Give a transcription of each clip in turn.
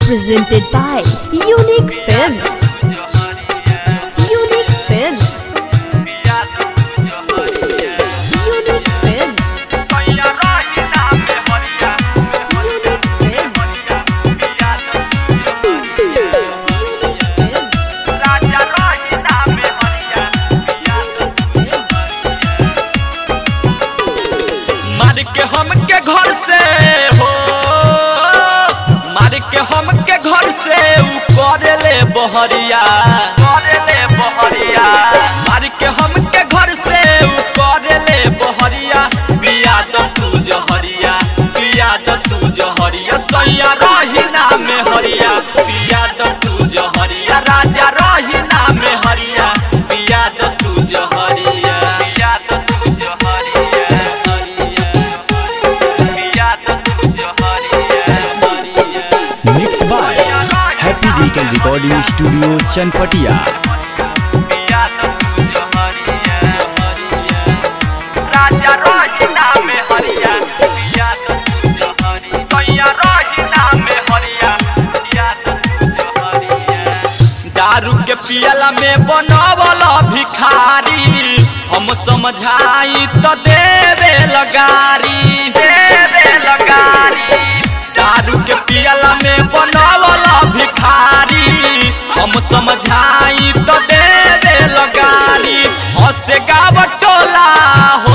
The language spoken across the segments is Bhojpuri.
presented by Unique Films. Unique Films. Unique Films. हमके घर से हो मार के हमके घर से उ करे ले बहरिया मार के हमके घर से उ करे ले बहरिया पिया द तू जहरिया सैया रही ना में हरिया पिया द तू जहरिया राजा रही ना में हरिया पिया द तू जहरिया mix by Happy Digital Recording Studio Chanpatia. दारू के पियला में बनवल भिखारी हम समझाई तो देवे लगारी दारू के पियला में बनवल भिखारी हम समझाई तो देवे लगारी हंसे गाँव टोला हो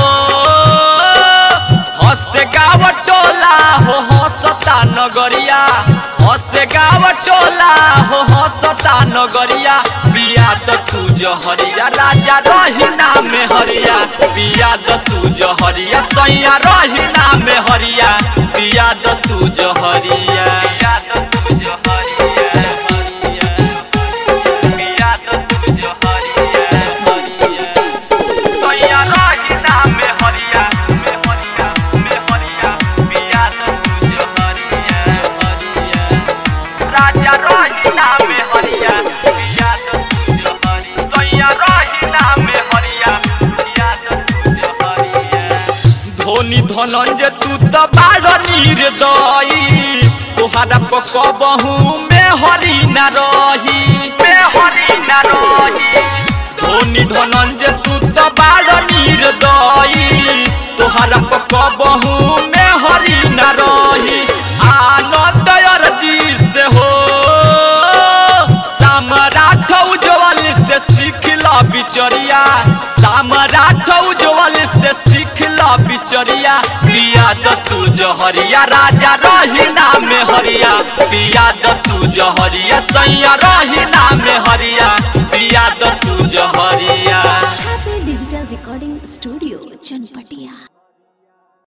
हंसे गाँव टोला हो हंसता नगरिया हंसे गाँव टोला हो हंसता नगरिया पिया द तू जहरिया राजा रही ना में हरिया पिया द तू जहरिया सैया रही ना में हरिया पिया द तू जहरिया धोनी धनंजय तू तो बाड़ निर्दयी तोहरा पकबहू में हरी न रही धोनी धनंजय तू तो बाड़ निर्दयी तोहरा पकबहू में हरी न रही आनंद अर्जी से हो सम्राट उज्जवल से सीखला बिचरिया सम्राट उज्जवल से सीखला बिचरिया पिया द तू जहरिया राजा रही ना में हरिया पिया द तू जहरिया सैया रही ना में हरिया पिया द तू जहरिया। Happy Digital Recording Studio, Chanpatia।